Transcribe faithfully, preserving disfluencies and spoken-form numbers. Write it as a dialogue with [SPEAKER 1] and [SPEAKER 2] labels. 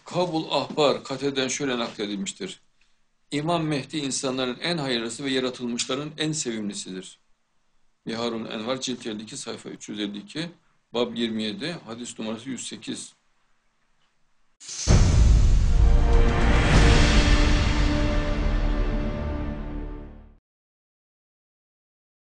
[SPEAKER 1] Kabul Ahbar Kate'den şöyle nakledilmiştir. İmam Mehdi insanların en hayırlısı ve yaratılmışların en sevimlisidir. Biharun Envar cilt elli iki sayfa üç yüz elli iki bab yirmi yedi hadis numarası yüz sekiz.